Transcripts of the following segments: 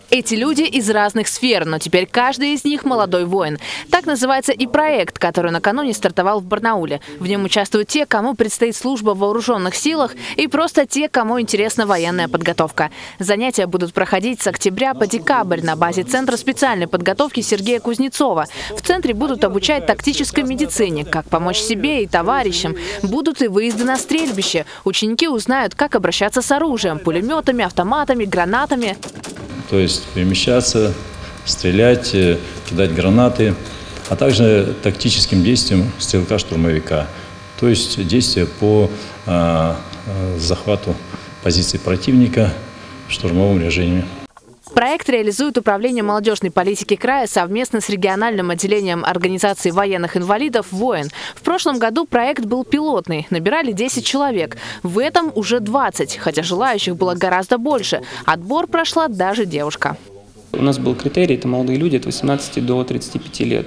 Эти люди из разных сфер, но теперь каждый из них молодой воин. Так называется и проект, который накануне стартовал в Барнауле. В нем участвуют те, кому предстоит служба в вооруженных силах, и просто те, кому интересна военная подготовка. Занятия будут проходить с октября по декабрь на базе Центра специальной подготовки Сергея Кузнецова. В центре будут обучать тактической медицине, как помочь себе и товарищам. Будут и выезды на стрельбище. Ученики узнают, как обращаться с оружием, пулеметами, автоматами, гранатами. То есть перемещаться, стрелять, кидать гранаты, а также тактическим действиям стрелка-штурмовика. То есть действия по захвату позиций противника в штурмовом режиме. Проект реализует Управление молодежной политики края совместно с региональным отделением организации военных инвалидов «Воин». В прошлом году проект был пилотный, набирали 10 человек. В этом уже 20, хотя желающих было гораздо больше. Отбор прошла даже девушка. У нас был критерий, это молодые люди от 18 до 35 лет.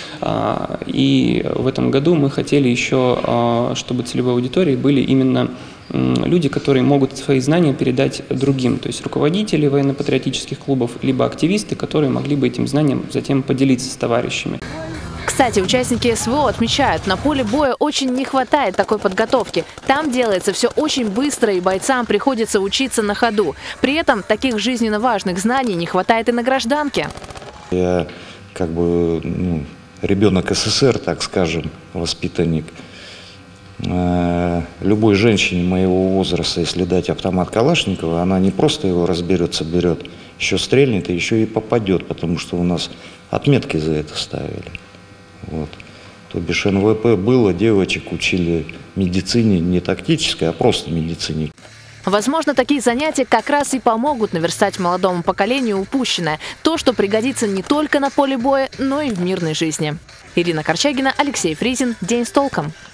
И в этом году мы хотели еще, чтобы целевой аудиторией были именно люди, которые могут свои знания передать другим, то есть руководители военно-патриотических клубов, либо активисты, которые могли бы этим знанием затем поделиться с товарищами. Кстати, участники СВО отмечают, на поле боя очень не хватает такой подготовки. Там делается все очень быстро, и бойцам приходится учиться на ходу. При этом таких жизненно важных знаний не хватает и на гражданке. Я ребенок СССР, так скажем, воспитанник. Любой женщине моего возраста, если дать автомат Калашникова, она не просто его разберет, соберет, еще стрельнет и еще и попадет, потому что у нас отметки за это ставили. Вот. То бишь НВП было, девочек учили медицине, не тактической, а просто медицине. Возможно, такие занятия как раз и помогут наверстать молодому поколению упущенное. То, что пригодится не только на поле боя, но и в мирной жизни. Ирина Корчагина, Алексей Фризин. День с толком.